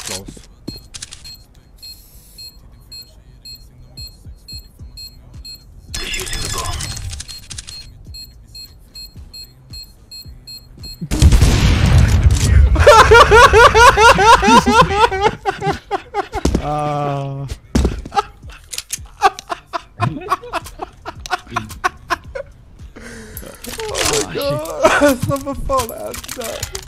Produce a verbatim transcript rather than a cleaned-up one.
close. Defusing the bomb. Ah. Oh my god, som vad fan är det där?